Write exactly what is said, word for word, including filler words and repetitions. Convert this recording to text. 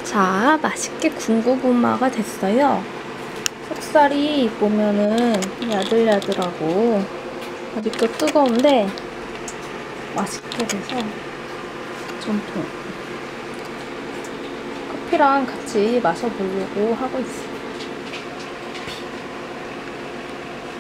자, 맛있게 군고구마가 됐어요. 속살이 보면은 야들야들하고 아직도 뜨거운데 맛있게 돼서 전통 커피랑 같이 마셔보려고 하고 있어요.